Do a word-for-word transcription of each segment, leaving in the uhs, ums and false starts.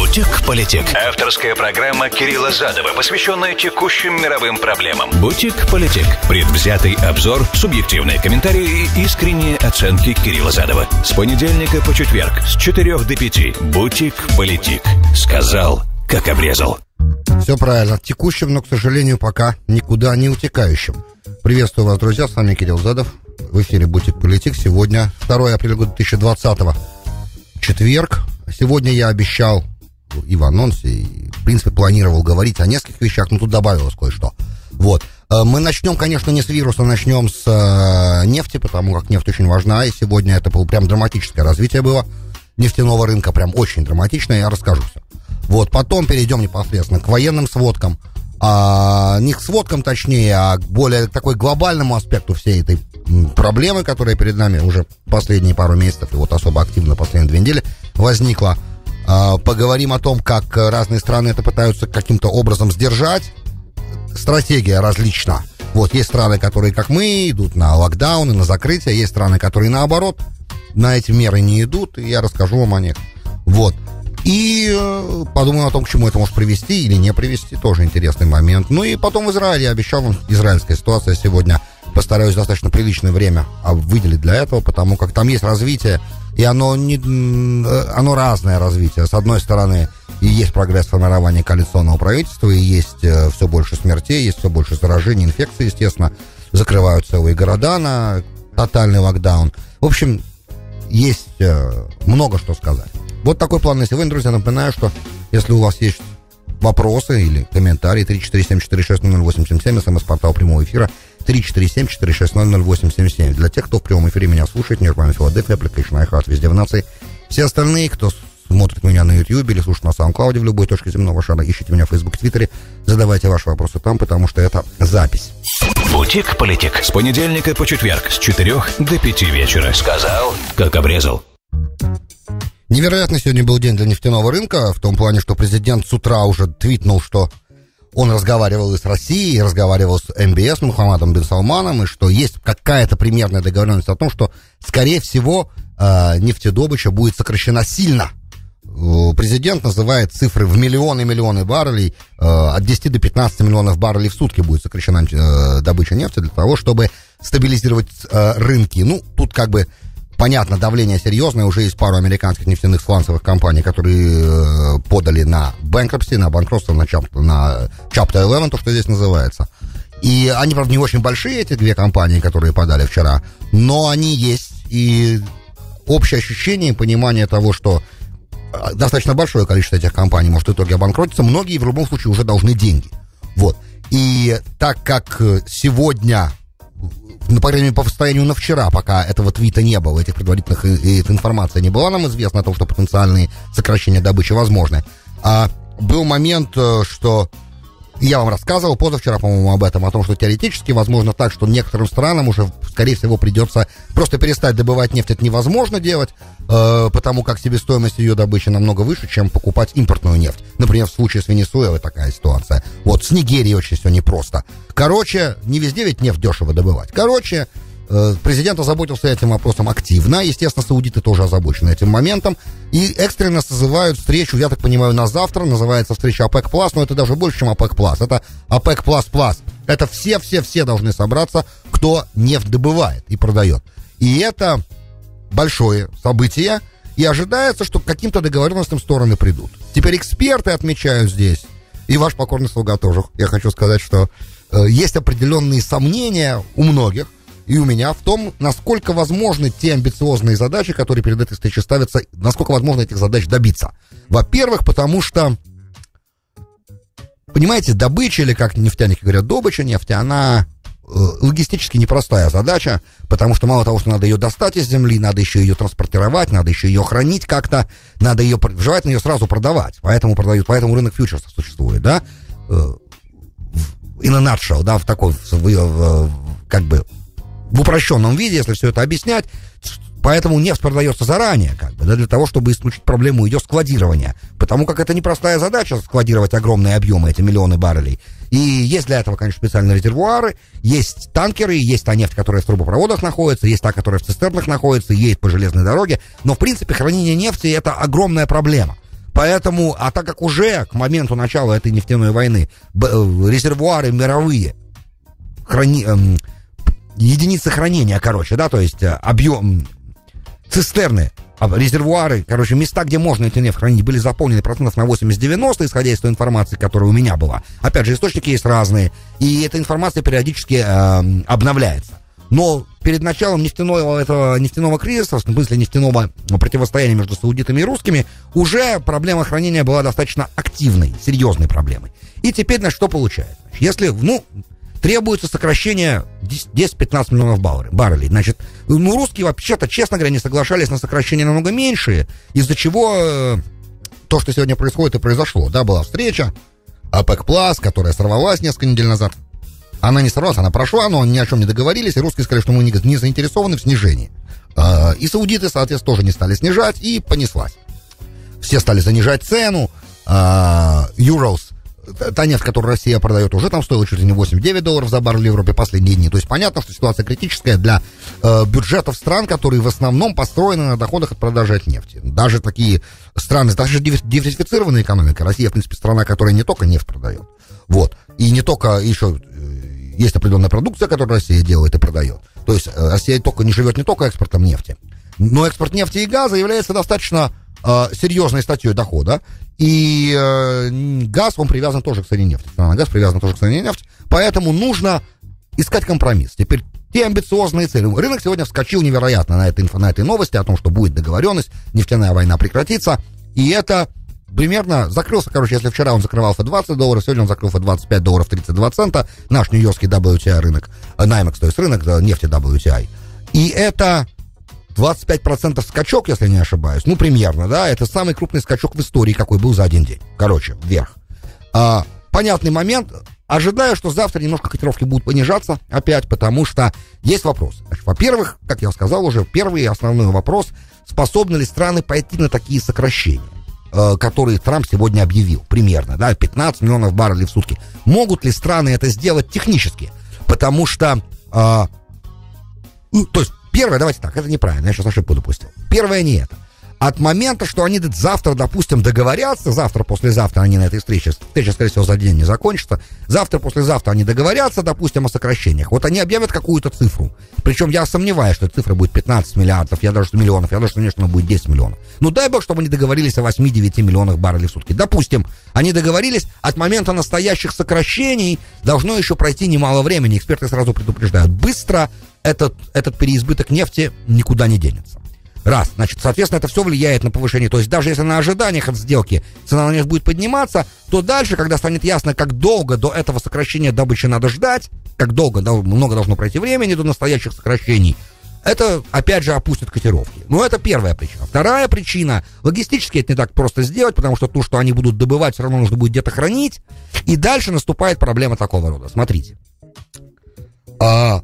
Бутик-политик. Авторская программа Кирилла Задова, посвященная текущим мировым проблемам. Бутик-политик. Предвзятый обзор, субъективные комментарии и искренние оценки Кирилла Задова. С понедельника по четверг с четырех до пяти. Бутик-политик. Сказал, как обрезал. Все правильно. Текущим, но, к сожалению, пока никуда не утекающим. Приветствую вас, друзья. С вами Кирилл Задов. В эфире Бутик-политик. Сегодня второе апреля две тысячи двадцатого. Четверг. Сегодня я обещал и в анонсе, и, в принципе, планировал говорить о нескольких вещах, но тут добавилось кое-что. Вот. Мы начнем, конечно, не с вируса, начнем с э, нефти, потому как нефть очень важна, и сегодня это было прям драматическое развитие было нефтяного рынка, прям очень драматичное, я расскажу все. Вот, потом перейдем непосредственно к военным сводкам, а, не к сводкам точнее, а к более такой глобальному аспекту всей этой проблемы, которая перед нами уже последние пару месяцев, и вот особо активно последние две недели возникла. Поговорим о том, как разные страны это пытаются каким-то образом сдержать. Стратегия различна. Вот, есть страны, которые, как мы, идут на локдауны, на закрытие. Есть страны, которые, наоборот, на эти меры не идут. И я расскажу вам о них. Вот. И э, подумаем о том, к чему это может привести или не привести. Тоже интересный момент. Ну и потом в Израиле. Я обещал вам, израильская ситуация сегодня. Постараюсь достаточно приличное время выделить для этого, потому как там есть развитие, и оно, не, оно разное развитие. С одной стороны, и есть прогресс формирования коалиционного правительства, и есть э, все больше смертей, есть все больше заражений, инфекций, естественно. Закрывают целые города на тотальный локдаун. В общем, есть э, много что сказать. Вот такой план на сегодня, друзья. Напоминаю, что если у вас есть вопросы или комментарии, три четыре семь четыре шесть ноль ноль восемь семь семь, смс-портал прямого эфира три четыре семь четыре шесть ноль ноль восемь семь семь. Для тех, кто в прямом эфире меня слушает, Нью-Йорк, Филадельфия, Application iHeart, везде в нации. Все остальные, кто смотрит меня на YouTube или слушает на SoundCloud в любой точке земного шара, ищите меня в Facebook, Твиттере, задавайте ваши вопросы там, потому что это запись. Бутик-политик. С понедельника по четверг с четырех до пяти вечера. Сказал, как обрезал. Невероятный сегодня был день для нефтяного рынка, в том плане, что президент с утра уже твитнул, что он разговаривал и с Россией, и разговаривал с эм би эс, Мухаммадом бен Салманом, и что есть какая-то примерная договоренность о том, что, скорее всего, э, нефтедобыча будет сокращена сильно. Э, президент называет цифры в миллионы и миллионы баррелей, э, от десяти до пятнадцати миллионов баррелей в сутки будет сокращена э, добыча нефти для того, чтобы стабилизировать э, рынки. Ну, тут как бы понятно, давление серьезное, уже есть пару американских нефтяных сланцевых компаний, которые э, подали на bankruptcy, на банкротство, на, чап, на Chapter одиннадцать, то, что здесь называется. И они, правда, не очень большие, эти две компании, которые подали вчера, но они есть, и общее ощущение и понимание того, что достаточно большое количество этих компаний может в итоге обанкротиться, многие в любом случае уже должны деньги. Вот. И так как сегодня, ну, по крайней мере, по состоянию на вчера, пока этого твита не было, этих предварительных и, и эта информация не была нам известна о том, что потенциальные сокращения добычи возможны. А был момент, что я вам рассказывал позавчера, по-моему, об этом, о том, что теоретически возможно так, что некоторым странам уже, скорее всего, придется просто перестать добывать нефть. Это невозможно делать, э, потому как себестоимость ее добычи намного выше, чем покупать импортную нефть. Например, в случае с Венесуэлой такая ситуация. Вот, с Нигерией очень все непросто. Короче, не везде ведь нефть дешево добывать. Короче, э, президент озаботился этим вопросом активно. Естественно, саудиты тоже озабочены этим моментом. И экстренно созывают встречу, я так понимаю, на завтра. Называется встреча ОПЕК+, но это даже больше, чем ОПЕК+. Это ОПЕК++. Это все-все-все должны собраться, кто нефть добывает и продает. И это большое событие. И ожидается, что к каким-то договоренностям стороны придут. Теперь эксперты отмечают здесь, и ваш покорный слуга тоже. Я хочу сказать, что э, есть определенные сомнения у многих, и у меня, в том, насколько возможны те амбициозные задачи, которые перед этой встречей ставятся, насколько возможно этих задач добиться. Во-первых, потому что, понимаете, добыча, или как нефтяники говорят, добыча нефти, она э, логистически непростая задача, потому что мало того, что надо ее достать из земли, надо еще ее транспортировать, надо еще ее хранить как-то, надо ее, желательно ее сразу продавать, поэтому продают, поэтому рынок фьючерсов существует, да, э, in a nutshell, да, в такой, в, в, в, как бы, в упрощенном виде, если все это объяснять. Поэтому нефть продается заранее, как бы, да, для того, чтобы исключить проблему ее складирования. Потому как это непростая задача складировать огромные объемы, эти миллионы баррелей. И есть для этого, конечно, специальные резервуары, есть танкеры, есть та нефть, которая в трубопроводах находится, есть та, которая в цистернах находится, едет по железной дороге. Но, в принципе, хранение нефти — это огромная проблема. Поэтому, а так как уже к моменту начала этой нефтяной войны резервуары мировые, храни, э, единицы хранения, короче, да, то есть объем, цистерны, резервуары, короче, места, где можно эти нефть хранить, были заполнены процентов на восемьдесят-девяносто, исходя из той информации, которая у меня была. Опять же, источники есть разные, и эта информация периодически э, обновляется. Но перед началом нефтяного, этого нефтяного кризиса, в смысле нефтяного противостояния между саудитами и русскими, уже проблема хранения была достаточно активной, серьезной проблемой. И теперь, значит, что получается? Если, ну, требуется сокращение десять-пятнадцать миллионов баррелей. Значит, ну, русские вообще-то, честно говоря, не соглашались на сокращение намного меньшие, из-за чего э, то, что сегодня происходит, и произошло. Да, была встреча ОПЕК+, которая сорвалась несколько недель назад. Она не сорвалась, она прошла, но ни о чем не договорились, и русские сказали, что мы не, не заинтересованы в снижении. Э, и саудиты, соответственно, тоже не стали снижать, и понеслась. Все стали занижать цену. Э, Urals, та нефть, которую Россия продает, уже там стоила чуть ли не восемь-девять долларов за баррель в Европе последние дни. То есть понятно, что ситуация критическая для э, бюджетов стран, которые в основном построены на доходах от продажи от нефти. Даже такие страны, даже диверсифицированная экономика. Россия, в принципе, страна, которая не только нефть продает. Вот. И не только еще э, есть определенная продукция, которую Россия делает и продает. То есть э, Россия только, не живет не только экспортом нефти. Но экспорт нефти и газа является достаточно э, серьезной статьей дохода. И э, газ, он привязан тоже к цене нефти. Цена на газ привязана тоже к цене нефти. Поэтому нужно искать компромисс. Теперь те амбициозные цели. Рынок сегодня вскочил невероятно на этой, на этой новости о том, что будет договоренность, нефтяная война прекратится. И это примерно закрылся, короче, если вчера он закрывался двадцать долларов, сегодня он закрылся двадцать пять долларов тридцать два цента. Наш нью-йоркский дабл ю ти ай рынок, Наймекс, то есть рынок нефти дабл ю ти ай. И это двадцать пять процентов скачок, если не ошибаюсь. Ну, примерно, да. Это самый крупный скачок в истории, какой был за один день. Короче, вверх. А, понятный момент. Ожидаю, что завтра немножко котировки будут понижаться опять, потому что есть вопросы. Значит, во-первых, как я сказал уже, первый основной вопрос, способны ли страны пойти на такие сокращения, э, которые Трамп сегодня объявил, примерно, да, пятнадцать миллионов баррелей в сутки. Могут ли страны это сделать технически? Потому что, э, ну, то есть, первое, давайте так, это неправильно, я сейчас ошибку допустил. Первое не это. От момента, что они завтра, допустим, договорятся, завтра, послезавтра они на этой встрече, встреча, скорее всего, за день не закончится, завтра, послезавтра они договорятся, допустим, о сокращениях. Вот они объявят какую-то цифру. Причем я сомневаюсь, что цифра будет пятнадцать миллиардов, я даже что миллионов, я даже, конечно, будет десять миллионов. Ну, дай бог, чтобы они договорились о восемь-девять миллионах баррелей в сутки. Допустим, они договорились, от момента настоящих сокращений должно еще пройти немало времени. Эксперты сразу предупреждают, быстро этот, этот переизбыток нефти никуда не денется. Раз, значит, соответственно, это все влияет на повышение. То есть даже если на ожиданиях от сделки цена на нефть будет подниматься, то дальше, когда станет ясно, как долго до этого сокращения добычи надо ждать, как долго, много должно пройти времени до настоящих сокращений, это, опять же, опустит котировки. Но это первая причина. Вторая причина, логистически это не так просто сделать, потому что то, что они будут добывать, все равно нужно будет где-то хранить. И дальше наступает проблема такого рода. Смотрите. А...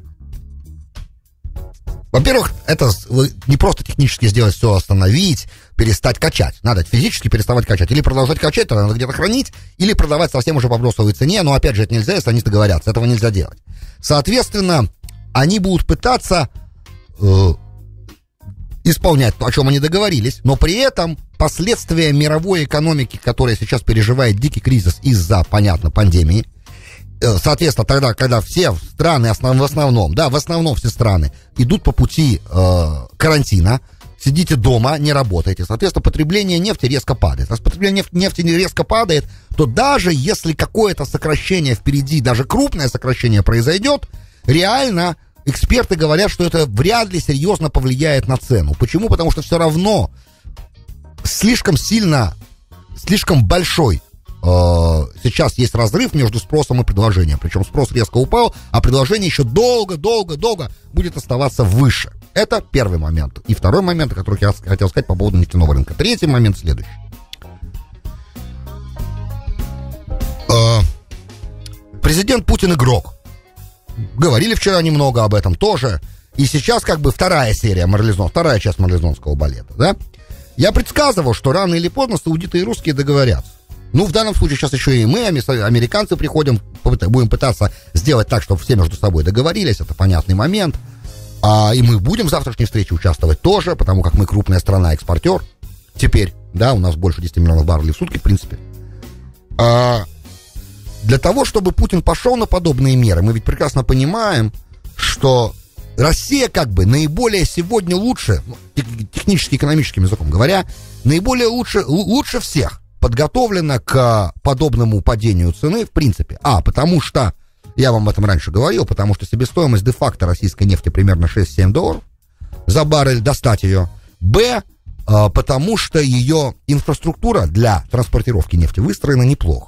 Во-первых, это не просто технически сделать все, остановить, перестать качать. Надо физически переставать качать. Или продолжать качать, тогда надо где-то хранить, или продавать совсем уже по бросовой цене. Но, опять же, это нельзя, если они договорятся. Этого нельзя делать. Соответственно, они будут пытаться э, исполнять то, о чем они договорились, но при этом последствия мировой экономики, которая сейчас переживает дикий кризис из-за, понятно, пандемии, соответственно, тогда, когда все страны, основ, в основном, да, в основном все страны идут по пути э, карантина, сидите дома, не работаете, соответственно, потребление нефти резко падает. Раз потребление нефти резко падает, то даже если какое-то сокращение впереди, даже крупное сокращение произойдет, реально эксперты говорят, что это вряд ли серьезно повлияет на цену. Почему? Потому что все равно слишком сильно, слишком большой сейчас есть разрыв между спросом и предложением. Причем спрос резко упал, а предложение еще долго-долго-долго будет оставаться выше. Это первый момент. И второй момент, который я хотел сказать по поводу нефтяного рынка. Третий момент следующий. Президент Путин игрок. Говорили вчера немного об этом тоже. И сейчас как бы вторая серия Марлезон, вторая часть марлезонского балета, да? Я предсказывал, что рано или поздно саудиты и русские договорятся. Ну, в данном случае сейчас еще и мы, американцы, приходим, будем пытаться сделать так, чтобы все между собой договорились, это понятный момент. А, и мы будем в завтрашней встрече участвовать тоже, потому как мы крупная страна-экспортер. Теперь да, у нас больше десять миллионов баррелей в сутки, в принципе. А для того, чтобы Путин пошел на подобные меры, мы ведь прекрасно понимаем, что Россия как бы наиболее сегодня лучше, технически экономическим языком говоря, наиболее лучше, лучше всех подготовлена к подобному падению цены, в принципе. А, потому что, я вам об этом раньше говорил, потому что себестоимость де-факто российской нефти примерно шесть-семь долларов за баррель, достать ее. Б, потому что ее инфраструктура для транспортировки нефти выстроена неплохо.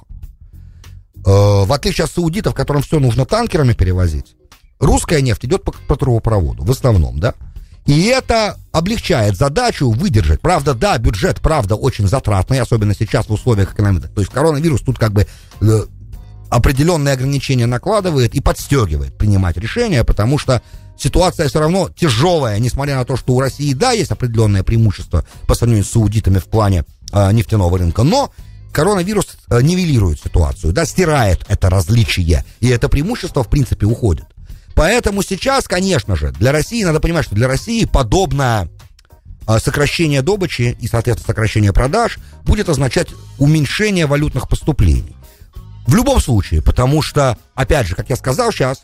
В отличие от саудитов, которым все нужно танкерами перевозить, русская нефть идет по, по трубопроводу, в основном, да. И это облегчает задачу выдержать. Правда, да, бюджет, правда, очень затратный, особенно сейчас в условиях экономики. То есть коронавирус тут как бы э, определенные ограничения накладывает и подстегивает принимать решения, потому что ситуация все равно тяжелая, несмотря на то, что у России, да, есть определенное преимущество по сравнению с саудитами в плане э, нефтяного рынка, но коронавирус э, нивелирует ситуацию, да, стирает это различие, и это преимущество, в принципе, уходит. Поэтому сейчас, конечно же, для России, надо понимать, что для России подобное э, сокращение добычи и, соответственно, сокращение продаж будет означать уменьшение валютных поступлений. В любом случае, потому что, опять же, как я сказал сейчас,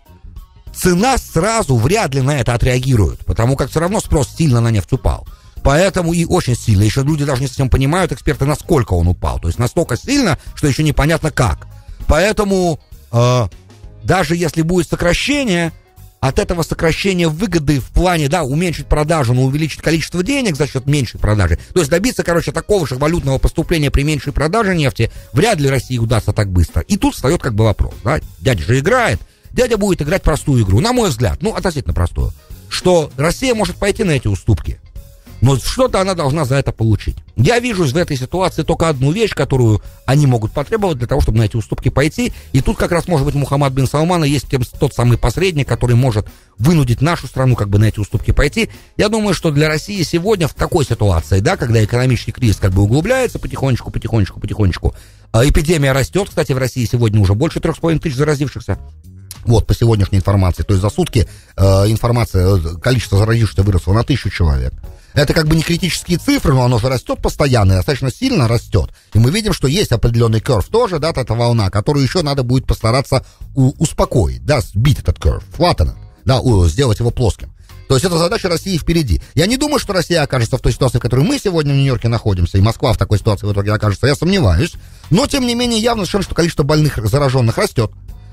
цена сразу вряд ли на это отреагирует, потому как все равно спрос сильно на нефть упал. Поэтому и очень сильно, еще люди даже не совсем понимают, эксперты, насколько он упал. То есть настолько сильно, что еще непонятно как. Поэтому э, даже если будет сокращение, от этого сокращения выгоды в плане, да, уменьшить продажу, но увеличить количество денег за счет меньшей продажи. То есть добиться, короче, такого же валютного поступления при меньшей продаже нефти вряд ли России удастся так быстро. И тут встает как бы вопрос, да, дядя же играет, дядя будет играть простую игру, на мой взгляд, ну, относительно простую, что Россия может пойти на эти уступки, но что-то она должна за это получить. Я вижу в этой ситуации только одну вещь, которую они могут потребовать для того, чтобы на эти уступки пойти. И тут как раз, может быть, Мухаммад бин Салмана есть тем, тот самый посредник, который может вынудить нашу страну как бы на эти уступки пойти. Я думаю, что для России сегодня в такой ситуации, да, когда экономический кризис как бы углубляется потихонечку, потихонечку, потихонечку, эпидемия растет, кстати, в России сегодня уже больше трех с половиной тысяч заразившихся. Вот, по сегодняшней информации. То есть за сутки э, информация, количество заразившихся выросло на тысячу человек. Это как бы не критические цифры, но оно же растет постоянно, и достаточно сильно растет. И мы видим, что есть определенный curve тоже, да, эта волна, которую еще надо будет постараться у- успокоить, да, сбить этот curve, flatten it, да, у- сделать его плоским. То есть это задача России впереди. Я не думаю, что Россия окажется в той ситуации, в которой мы сегодня в Нью-Йорке находимся, и Москва в такой ситуации в итоге окажется, я сомневаюсь. Но, тем не менее, явно совершенно, что количество больных, зараженных растет.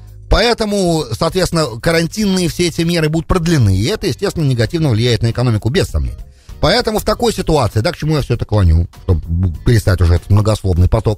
Поэтому, соответственно, карантинные все эти меры будут продлены, и это, естественно, негативно влияет на экономику, без сомнений. Поэтому в такой ситуации, да, к чему я все это клоню, чтобы перестать уже этот многословный поток,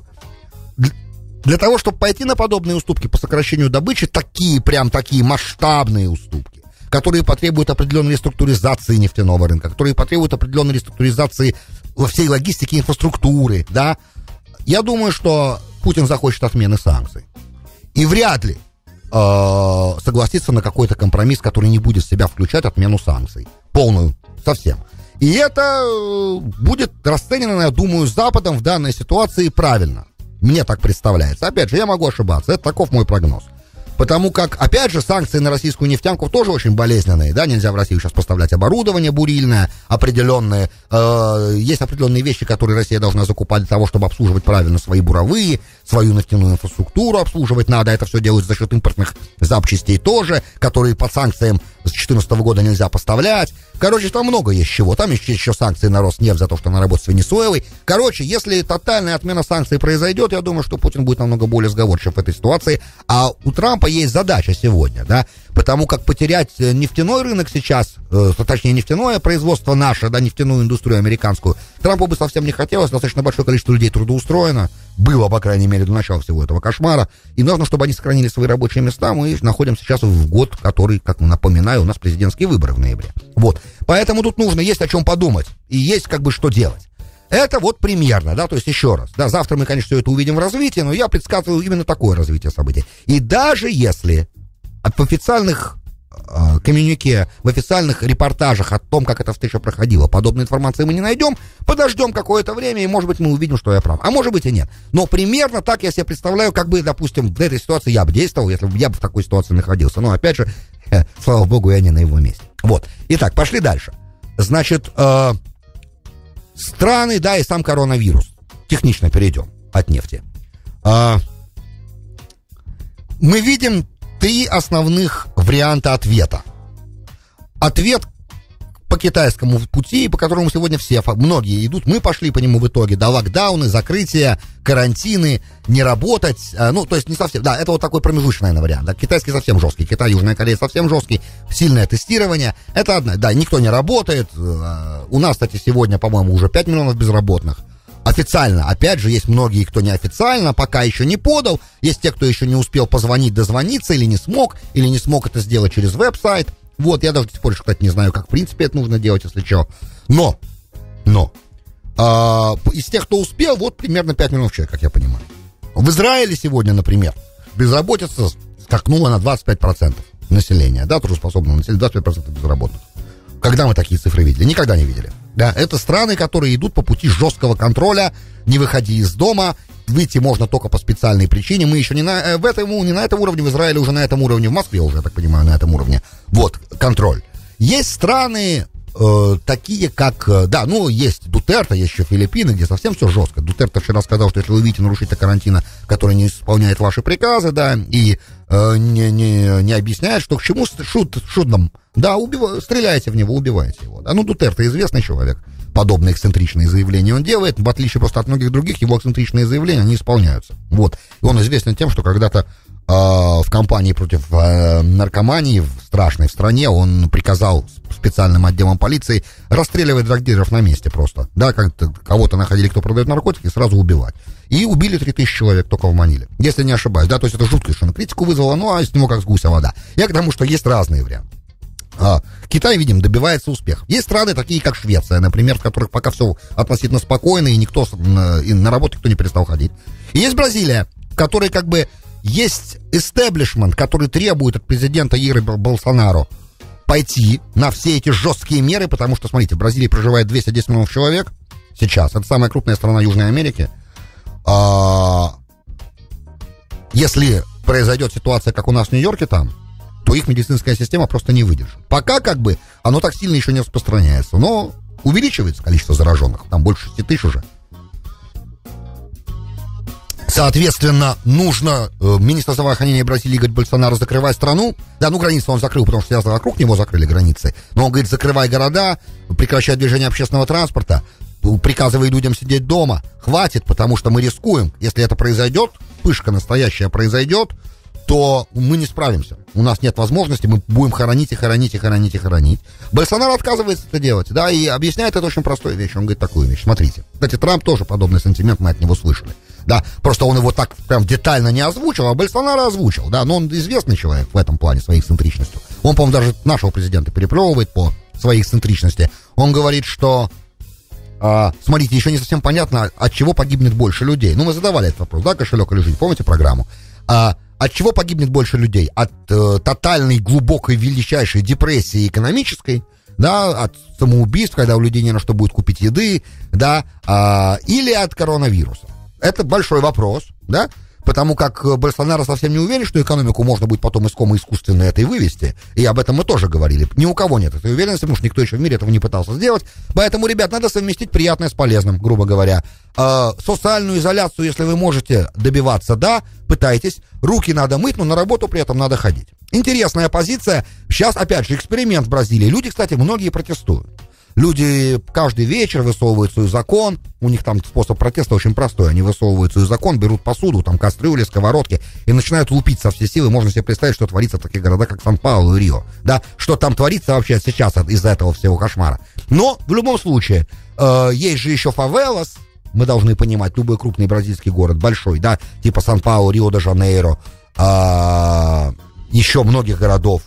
для того, чтобы пойти на подобные уступки по сокращению добычи, такие, прям такие масштабные уступки, которые потребуют определенной реструктуризации нефтяного рынка, которые потребуют определенной реструктуризации всей логистики, инфраструктуры, да, я думаю, что Путин захочет отмены санкций. И вряд ли э, согласится на какой-то компромисс, который не будет в себя включать отмену санкций. Полную, совсем. И это будет расценено, я думаю, Западом в данной ситуации правильно. Мне так представляется. Опять же, я могу ошибаться. Это таков мой прогноз. Потому как, опять же, санкции на российскую нефтянку тоже очень болезненные, да, нельзя в Россию сейчас поставлять оборудование бурильное, определенные, э, есть определенные вещи, которые Россия должна закупать для того, чтобы обслуживать правильно свои буровые, свою нефтяную инфраструктуру обслуживать надо, это все делают за счет импортных запчастей тоже, которые под санкциям с две тысячи четырнадцатого года нельзя поставлять. Короче, там много есть чего, там еще, еще санкции на Роснефть за то, что она работает с Венесуэлой. Короче, если тотальная отмена санкций произойдет, я думаю, что Путин будет намного более сговорчив в этой ситуации, а у Трампа есть задача сегодня, да, потому как потерять нефтяной рынок сейчас, э, точнее нефтяное производство наше, да, нефтяную индустрию американскую, Трампу бы совсем не хотелось, достаточно большое количество людей трудоустроено, было, по крайней мере, до начала всего этого кошмара, и нужно, чтобы они сохранили свои рабочие места. Мы находимся сейчас в год, который, как напоминаю, у нас президентские выборы в ноябре. Вот, поэтому тут нужно, есть о чем подумать, и есть как бы что делать. Это вот примерно, да, то есть еще раз, да, завтра мы, конечно, все это увидим в развитии, но я предсказываю именно такое развитие событий. И даже если в официальных э, коммюнике, в официальных репортажах о том, как эта встреча проходила, подобной информации мы не найдем, подождем какое-то время, и, может быть, мы увидим, что я прав. А может быть и нет. Но примерно так я себе представляю, как бы, допустим, в этой ситуации я бы действовал, если бы я бы в такой ситуации находился. Но, опять же, э, слава богу, я не на его месте. Вот. Итак, пошли дальше. Значит, э, страны, да, и сам коронавирус. технично перейдем от нефти. А, мы видим три основных варианта ответа. Ответ по китайскому пути, по которому сегодня все, многие идут, мы пошли по нему в итоге, да, локдауны, закрытия, карантины, не работать, ну, то есть не совсем, да, это вот такой промежуточный, наверное, вариант, да, китайский совсем жесткий, Китай, Южная Корея совсем жесткий, сильное тестирование, это одна, да, никто не работает, у нас, кстати, сегодня, по-моему, уже пять миллионов безработных, официально, опять же, есть многие, кто неофициально, пока еще не подал, есть те, кто еще не успел позвонить, дозвониться, или не смог, или не смог это сделать через веб-сайт. Вот, я даже до сих пор, кстати, не знаю, как в принципе это нужно делать, если что. Но, но, э, из тех, кто успел, вот примерно пять миллионов человек, как я понимаю. В Израиле сегодня, например, безработица скакнула на двадцать пять процентов населения, да, трудоспособного населения, двадцать пять процентов безработных. Когда мы такие цифры видели? Никогда не видели. Да, это страны, которые идут по пути жесткого контроля, не выходи из дома, выйти можно только по специальной причине. Мы еще не на, в этом, не на этом уровне, в Израиле уже на этом уровне, в Москве уже, я так понимаю, на этом уровне. Вот, контроль. Есть страны, э, такие как, да, ну, есть Дутерте, есть еще Филиппины, где совсем все жестко. Дутерте вчера сказал, что если вы видите нарушителя карантина, который не исполняет ваши приказы, да, и э, не, не, не объясняет, что к чему шут, шутном, да, убив... стреляйте в него, убивайте его. Да, ну, Дутерте известный человек. Подобные эксцентричные заявления он делает, в отличие просто от многих других, его эксцентричные заявления не исполняются. Вот. И он известен тем, что когда-то э, в кампании против э, наркомании в страшной в стране он приказал специальным отделам полиции расстреливать драгдилеров на месте просто. Да, как-то кого-то находили, кто продает наркотики, сразу убивать. И убили три тысячи человек только в Маниле, если не ошибаюсь. Да, то есть это жуткая совершенно критику вызвало, ну, а с него как с гуся вода. Я к тому, что есть разные варианты. А, Китай, видим, добивается успеха. Есть страны, такие как Швеция, например, в которых пока все относительно спокойно, и никто на, и на работу никто не перестал ходить. И есть Бразилия, в которой как бы есть эстеблишмент, который требует от президента Яира Болсонaro пойти на все эти жесткие меры, потому что, смотрите, в Бразилии проживает двести десять миллионов человек сейчас. Это самая крупная страна Южной Америки. А, если произойдет ситуация, как у нас в Нью-Йорке там, то их медицинская система просто не выдержит. Пока как бы оно так сильно еще не распространяется, но увеличивается количество зараженных, там больше шести тысяч уже. Соответственно, нужно э, министр здравоохранения Бразилии говорит Болсонaro, закрывай страну. Да, ну границы он закрыл, потому что вокруг него закрыли границы. Но он говорит, закрывай города, прекращай движение общественного транспорта, приказывай людям сидеть дома. Хватит, потому что мы рискуем. Если это произойдет, вспышка настоящая произойдет, то мы не справимся. У нас нет возможности, мы будем хоронить и хоронить и хоронить и хоронить. Болсонaro отказывается это делать, да, и объясняет это очень простую вещь. Он говорит такую вещь, смотрите. Кстати, Трамп тоже подобный сантимент, мы от него слышали. Да, просто он его так прям детально не озвучил, а Болсонaro озвучил, да, но он известный человек в этом плане, своей эксцентричностью. Он, по-моему, даже нашего президента переплевывает по своей эксцентричности. Он говорит, что, а, смотрите, еще не совсем понятно, от чего погибнет больше людей. Ну, мы задавали этот вопрос, да, кошелек или жизнь, помните программу? А, от чего погибнет больше людей? От э, тотальной, глубокой, величайшей депрессии экономической, да, от самоубийств, когда у людей не на что будет купить еды, да, а, или от коронавируса. Это большой вопрос, да, потому как Болсонaro совсем не уверен, что экономику можно будет потом из комы искусственно этой вывести, и об этом мы тоже говорили. Ни у кого нет этой уверенности, потому что никто еще в мире этого не пытался сделать, поэтому, ребят, надо совместить приятное с полезным, грубо говоря. Э, социальную изоляцию, если вы можете добиваться, да, пытайтесь, руки надо мыть, но на работу при этом надо ходить. Интересная позиция, сейчас, опять же, эксперимент в Бразилии, люди, кстати, многие протестуют. Люди каждый вечер высовывают свой закон, у них там способ протеста очень простой, они высовывают свой закон, берут посуду, там кастрюли, сковородки и начинают лупить со всей силы. Можно себе представить, что творится в таких городах, как Сан-Паулу и Рио, да, что там творится вообще сейчас из-за этого всего кошмара. Но в любом случае, э, есть же еще фавелас, мы должны понимать, любой крупный бразильский город, большой, да, типа Сан-Паулу, Рио-де-Жанейро, э, еще многих городов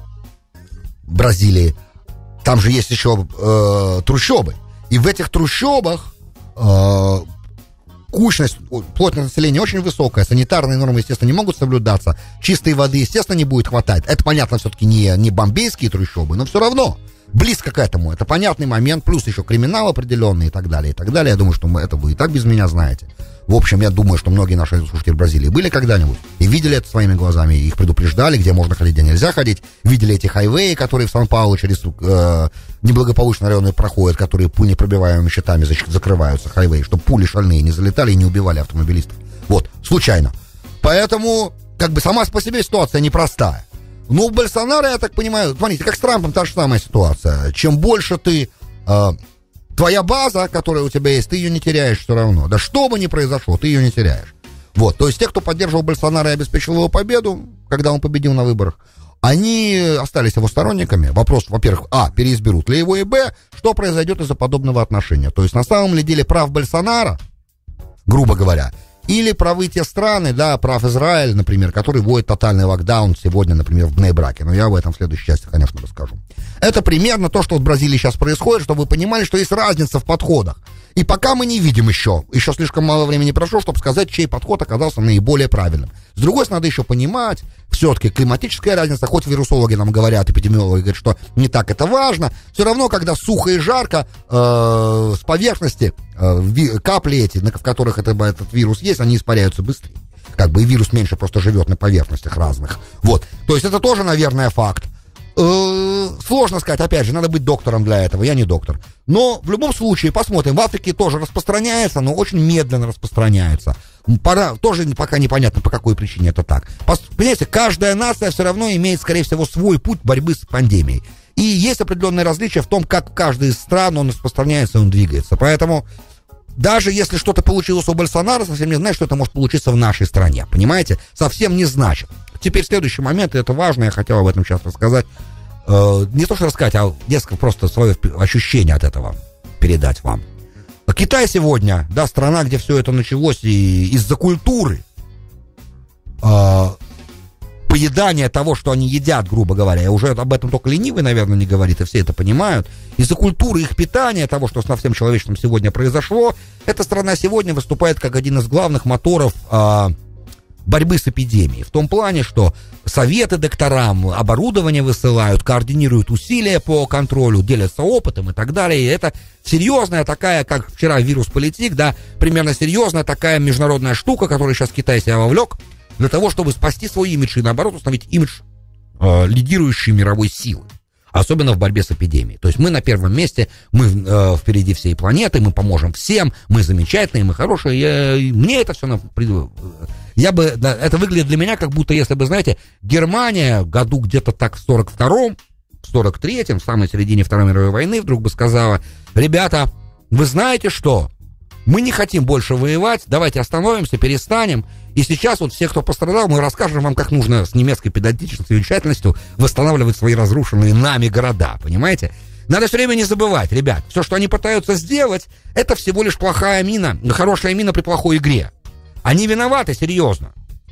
Бразилии. Там же есть еще э, трущобы. И в этих трущобах э, кучность, плотность населения очень высокая. Санитарные нормы, естественно, не могут соблюдаться. Чистой воды, естественно, не будет хватать. Это, понятно, все-таки не, не бомбейские трущобы, но все равно. близко к этому. Это понятный момент, плюс еще криминал определенный и так далее, и так далее. Я думаю, что мы, это вы и так без меня знаете. В общем, я думаю, что многие наши слушатели в Бразилии были когда-нибудь и видели это своими глазами, их предупреждали, где можно ходить, где нельзя ходить, видели эти хайвеи, которые в Сан-Паулу через э, неблагополучные районы проходят, которые пуленепробиваемыми щитами закрываются, хайвеи, чтобы пули шальные не залетали и не убивали автомобилистов. Вот, случайно. Поэтому, как бы, сама по себе ситуация непростая. Но у Больсонaro, я так понимаю, смотрите, как с Трампом та же самая ситуация. Чем больше ты... Э, твоя база, которая у тебя есть, ты ее не теряешь все равно. Да что бы ни произошло, ты ее не теряешь. Вот, то есть те, кто поддерживал Больсонaro и обеспечил его победу, когда он победил на выборах, они остались его сторонниками. Вопрос, во-первых, а, переизберут ли его, и б, что произойдет из-за подобного отношения. То есть на самом ли деле прав Больсонaro, грубо говоря, или правы те страны, да, прав Израиль, например, который вводит тотальный локдаун сегодня, например, в Бней-Браке. Но я об этом в следующей части, конечно, расскажу. Это примерно то, что в Бразилии сейчас происходит, чтобы вы понимали, что есть разница в подходах. И пока мы не видим еще, еще слишком мало времени прошло, чтобы сказать, чей подход оказался наиболее правильным. С другой стороны, надо еще понимать, все-таки климатическая разница, хоть вирусологи нам говорят, эпидемиологи говорят, что не так это важно, все равно, когда сухо и жарко, э, с поверхности э, ви, капли эти, в которых это, этот вирус есть, они испаряются быстрее. Как бы и вирус меньше просто живет на поверхностях разных. Вот, то есть это тоже, наверное, факт. Сложно сказать, опять же, надо быть доктором для этого, я не доктор. Но в любом случае, посмотрим, в Африке тоже распространяется, но очень медленно распространяется. Пора, тоже пока непонятно, по какой причине это так. Понимаете, каждая нация все равно имеет, скорее всего, свой путь борьбы с пандемией. И есть определенные различия в том, как каждая из стран он распространяется, он двигается. Поэтому даже если что-то получилось у Больсонaro, совсем не значит, что это может получиться в нашей стране. Понимаете? Совсем не значит. Теперь следующий момент, и это важно, я хотел об этом сейчас рассказать. Э, не то, что рассказать, а несколько просто свое ощущение от этого передать вам. Китай сегодня, да, страна, где все это началось и из-за культуры э, поедания того, что они едят, грубо говоря. И уже об этом только ленивый, наверное, не говорит, и все это понимают. Из-за культуры их питания, того, что со всем человечеством сегодня произошло, эта страна сегодня выступает как один из главных моторов э, борьбы с эпидемией. В том плане, что советы докторам, оборудование высылают, координируют усилия по контролю, делятся опытом и так далее. И это серьезная такая, как вчера вирус-политик, да, примерно серьезная такая международная штука, которую сейчас Китай себя вовлек, для того, чтобы спасти свой имидж и, наоборот, установить имидж э, лидирующей мировой силы. Особенно в борьбе с эпидемией. То есть мы на первом месте, мы э, впереди всей планеты, мы поможем всем, мы замечательные, мы хорошие. Я, мне это все... На, я бы, да, это выглядит для меня, как будто, если бы, знаете, Германия году где-то так в сорок втором, в сорок третьем, в самой середине Второй мировой войны, вдруг бы сказала: ребята, вы знаете что? Мы не хотим больше воевать, давайте остановимся, перестанем. И сейчас вот все, кто пострадал, мы расскажем вам, как нужно с немецкой педантичностью и тщательностью восстанавливать свои разрушенные нами города, понимаете? Надо все время не забывать, ребят, все, что они пытаются сделать, это всего лишь плохая мина, хорошая мина при плохой игре. Они виноваты, серьезно.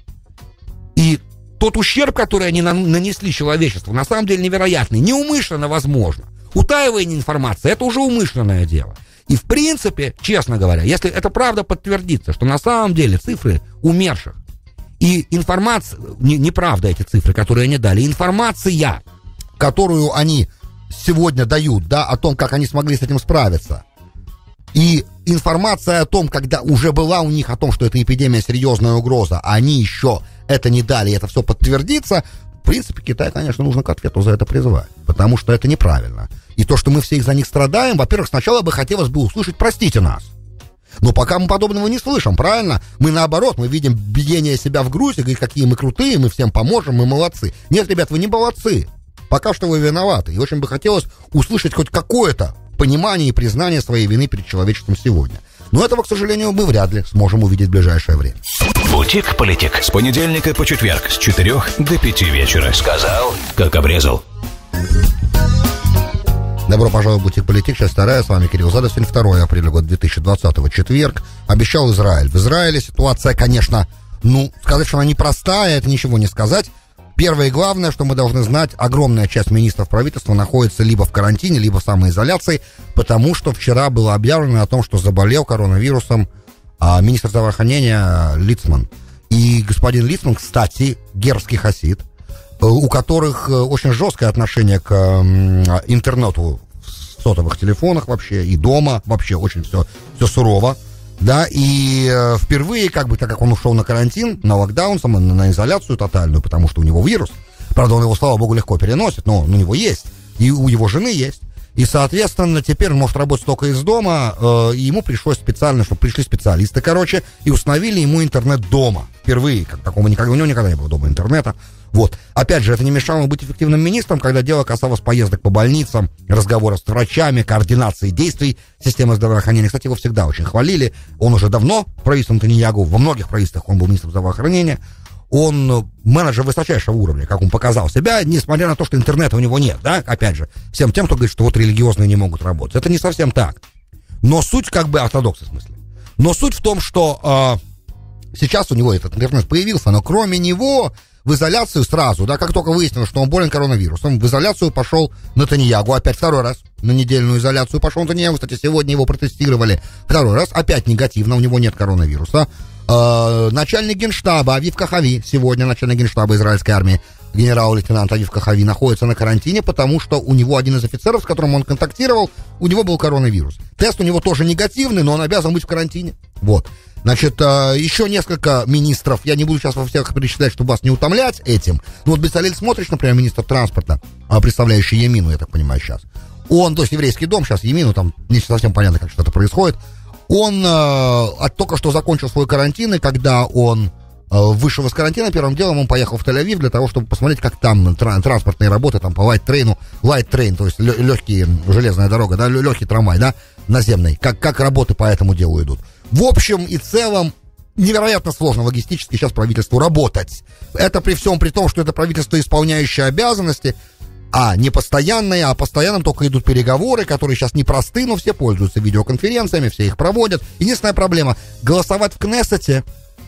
И тот ущерб, который они нанесли человечеству, на самом деле невероятный, неумышленно возможно. Утаивание информации, это уже умышленное дело. И в принципе, честно говоря, если это правда подтвердится, что на самом деле цифры умерших и информация, не, неправда эти цифры, которые они дали, информация, которую они сегодня дают, да, о том, как они смогли с этим справиться, и информация о том, когда уже была у них о том, что эта эпидемия серьезная угроза, а они еще это не дали, и это все подтвердится, в принципе, Китай, конечно, нужно к ответу за это призвать, потому что это неправильно. И то, что мы все из-за них страдаем, во-первых, сначала бы хотелось бы услышать «простите нас». Но пока мы подобного не слышим, правильно? Мы наоборот, мы видим биение себя в грудь и говорим, какие мы крутые, мы всем поможем, мы молодцы. Нет, ребят, вы не молодцы. Пока что вы виноваты. И очень бы хотелось услышать хоть какое-то понимание и признание своей вины перед человечеством сегодня. Но этого, к сожалению, мы вряд ли сможем увидеть в ближайшее время. Бутик-политик. С понедельника по четверг с четырех до пяти вечера. Сказал, как обрезал. Добро пожаловать в Бутик-политик, часть вторая, с вами Кирилл Задов, сегодня второе апреля года две тысячи двадцатого, четверг. Обещал Израиль. В Израиле ситуация, конечно, ну, сказать, что она непростая, это ничего не сказать. Первое и главное, что мы должны знать, огромная часть министров правительства находится либо в карантине, либо в самоизоляции, потому что вчера было объявлено о том, что заболел коронавирусом а, министр здравоохранения Лицман. И господин Лицман, кстати, гербский хасид, у которых очень жесткое отношение к интернету в сотовых телефонах вообще, и дома вообще очень все, все сурово. Да, и э, впервые, как бы, так как он ушел на карантин, на локдаун, на, на изоляцию тотальную, потому что у него вирус. Правда, он его, слава богу, легко переносит, но у него есть. И у его жены есть. И, соответственно, теперь он может работать только из дома. Э, и ему пришлось специально, чтобы пришли специалисты, короче, и установили ему интернет дома. Впервые, как такого никогда, у него никогда не было дома интернета. Вот. Опять же, это не мешало ему быть эффективным министром, когда дело касалось поездок по больницам, разговоров с врачами, координации действий системы здравоохранения. Кстати, его всегда очень хвалили. Он уже давно в правительстве Нетаньяху, во многих правительствах он был министром здравоохранения. Он менеджер высочайшего уровня, как он показал себя, несмотря на то, что интернета у него нет, да, опять же, всем тем, кто говорит, что вот религиозные не могут работать. Это не совсем так. Но суть, как бы, ортодоксы в смысле. Но суть в том, что э, сейчас у него этот интернет появился, но кроме него в изоляцию сразу, да, как только выяснилось, что он болен коронавирусом, в изоляцию пошел Нетаньяху, опять второй раз на недельную изоляцию пошел Нетаньяху, кстати, сегодня его протестировали второй раз, опять негативно, у него нет коронавируса. Э, начальник генштаба Авив Кахави, сегодня начальник генштаба израильской армии, генерал-лейтенант Авив Кахави, находится на карантине, потому что у него один из офицеров, с которым он контактировал, у него был коронавирус. Тест у него тоже негативный, но он обязан быть в карантине. Вот. Значит, еще несколько министров, я не буду сейчас во всех перечислять, чтобы вас не утомлять этим. Ну вот Бецалель Смотрич, например, министр транспорта, представляющий Емину, я так понимаю, сейчас. Он, то есть еврейский дом, сейчас Емину, там не совсем понятно, как что-то происходит. Он э, только что закончил свой карантин, и когда он э, вышел из карантина, первым делом он поехал в Тель-Авив для того, чтобы посмотреть, как там тран- транспортные работы, там по лайт-трейну, лайт-трейн, то есть лё- легкие, железная дорога, да, легкий трамвай, да, наземный, как, как работы по этому делу идут. В общем и целом, невероятно сложно логистически сейчас правительству работать. Это при всем при том, что это правительство, исполняющее обязанности, а не постоянные, а постоянно только идут переговоры, которые сейчас непросты, но все пользуются видеоконференциями, все их проводят. Единственная проблема, голосовать в Кнессете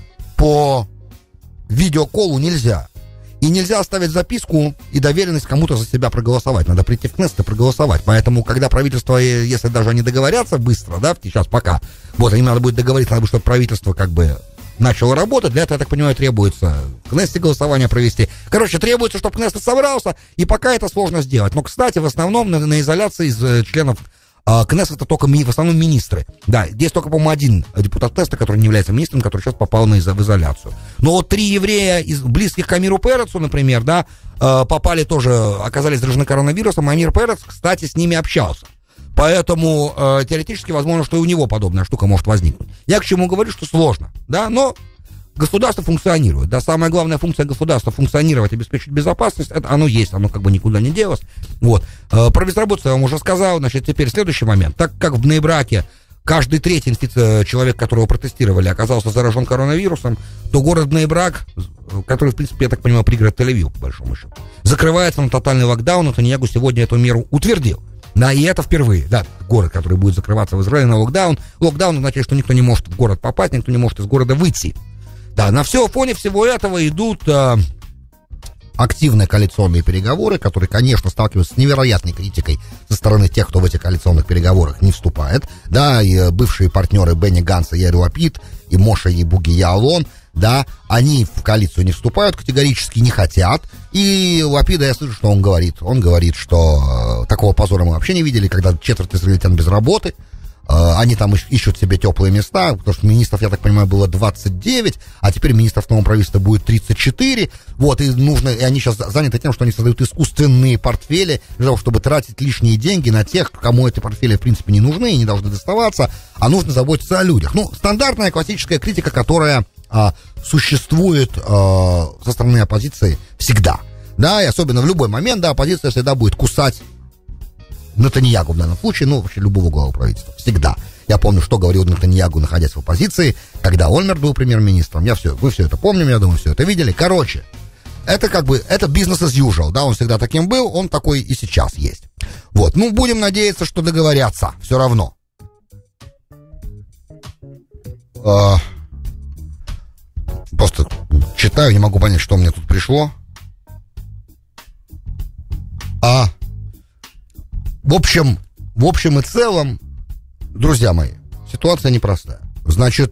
по видеоколу нельзя. И нельзя оставить записку и доверенность кому-то за себя проголосовать. Надо прийти в Кнессет и проголосовать. Поэтому, когда правительство, если даже они договорятся быстро, да, сейчас пока, вот, им надо будет договориться, надо будет, чтобы правительство как бы начало работать. Для этого, я так понимаю, требуется в Кнессете голосование провести. Короче, требуется, чтобы Кнессет собрался, и пока это сложно сделать. Но, кстати, в основном на, на изоляции из э, членов э, Кнессета только ми, в основном министры. Да, здесь только, по-моему, один депутат Кнессета, который не является министром, который сейчас попал на, в изоляцию. Но вот три еврея, из близких к Амиру Перецу, например, да, э, попали тоже, оказались заражены коронавирусом. Амир Перец, кстати, с ними общался. Поэтому э, теоретически возможно, что и у него подобная штука может возникнуть. Я к чему говорю, что сложно, да, но государство функционирует, да, самая главная функция государства — функционировать, обеспечить безопасность, это оно есть, оно как бы никуда не делось, вот. Э, про безработицу я вам уже сказал, значит, теперь следующий момент, так как в Бней-Браке каждый третий инфици... человек, которого протестировали, оказался заражен коронавирусом, то город Бней-Брак, который, в принципе, я так понимаю, пригород Тель-Авива, по большому счету, закрывается на тотальный локдаун. Нетаньяху сегодня эту меру утвердил. Да, и это впервые, да, город, который будет закрываться в Израиле на локдаун. Локдаун означает, что никто не может в город попасть, никто не может из города выйти. Да, на все, фоне всего этого идут э, активные коалиционные переговоры, которые, конечно, сталкиваются с невероятной критикой со стороны тех, кто в этих коалиционных переговорах не вступает. Да, и э, бывшие партнеры Бенни Ганса, Яир Лапид и Моше Буги Яалон, да, они в коалицию не вступают, категорически не хотят. И Лапида, я слышу, что он говорит. Он говорит, что э, такого позора мы вообще не видели, когда четверть израильтян без работы. Э, они там ищут себе теплые места, потому что министров, я так понимаю, было двадцать девять, а теперь министров нового правительства будет тридцать четыре. Вот, и нужно, и они сейчас заняты тем, что они создают искусственные портфели, для того, чтобы тратить лишние деньги на тех, кому эти портфели, в принципе, не нужны и не должны доставаться, а нужно заботиться о людях. Ну, стандартная классическая критика, которая а, существует а, со стороны оппозиции всегда. Да, и особенно в любой момент, да, оппозиция всегда будет кусать Нетаньяху в данном случае, ну, вообще любого главу правительства. Всегда. Я помню, что говорил Нетаньяху, находясь в оппозиции, когда Ольмерт был премьер-министром. Я все, вы все это помним, я думаю, все это видели. Короче, это как бы, это business as usual, да, он всегда таким был, он такой и сейчас есть. Вот, ну, будем надеяться, что договорятся, все равно. А, просто читаю, не могу понять, что мне тут пришло. А, в общем, в общем и целом, друзья мои, ситуация непростая. Значит,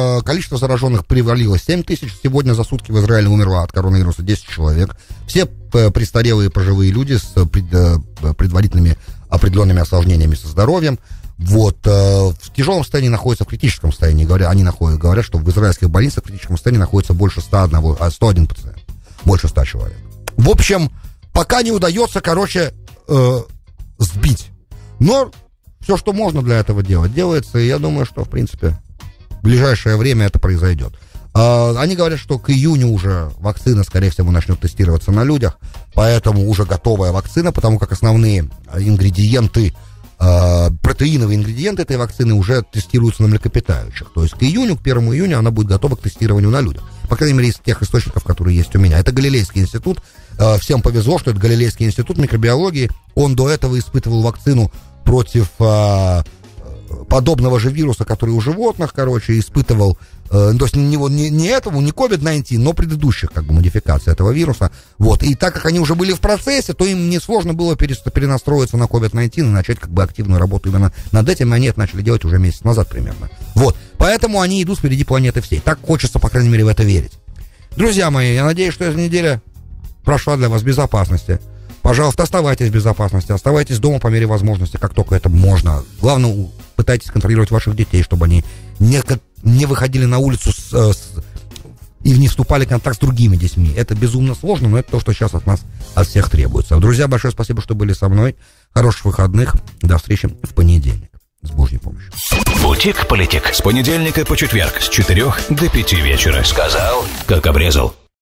количество зараженных превалило семь тысяч. Сегодня за сутки в Израиле умерло от коронавируса десять человек. Все престарелые пожилые люди с предварительными определенными осложнениями со здоровьем. Вот, в тяжелом состоянии находятся в критическом состоянии. Говорят, они находят, говорят, что в израильских больницах в критическом состоянии находится больше ста один, сто один пациент. Больше ста человек. В общем, пока не удается, короче, э, сбить. Но все, что можно для этого делать, делается. И я думаю, что, в принципе, в ближайшее время это произойдет. Э, они говорят, что к июню уже вакцина, скорее всего, начнет тестироваться на людях. Поэтому уже готовая вакцина, потому как основные ингредиенты, э, протеиновые ингредиенты этой вакцины уже тестируются на млекопитающих. То есть к июню, к первому июня она будет готова к тестированию на людях. По крайней мере, из тех источников, которые есть у меня. Это Галилейский институт. Э, всем повезло, что это Галилейский институт микробиологии. Он до этого испытывал вакцину против э, подобного же вируса, который у животных, короче, испытывал, э, то есть не, не, не этому, не ковид девятнадцать, но предыдущих, как бы, модификаций этого вируса. Вот. И так как они уже были в процессе, то им несложно было перенастроиться на ковид девятнадцать и начать, как бы, активную работу именно над этим. И они это начали делать уже месяц назад примерно. Вот. Поэтому они идут впереди планеты всей. Так хочется, по крайней мере, в это верить. Друзья мои, я надеюсь, что эта неделя прошла для вас в безопасности. Пожалуйста, оставайтесь в безопасности, оставайтесь дома по мере возможности, как только это можно. Главное, пытайтесь контролировать ваших детей, чтобы они не, не выходили на улицу с, с, и не вступали в контакт с другими детьми. Это безумно сложно, но это то, что сейчас от нас, от всех требуется. Друзья, большое спасибо, что были со мной. Хороших выходных. До встречи в понедельник. С Божьей помощью. Бутик-политик. С понедельника по четверг с четырех до пяти вечера. Сказал, как обрезал.